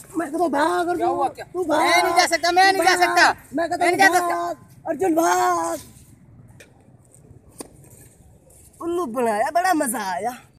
मैं तो भाग क्या हुआ क्या? तू भाग। मैं नहीं जा सकता, मैं नहीं जा सकता, मैं नहीं जा सकता। अर्जुन भाग। उल्लू बनाया, बड़ा मजा आया।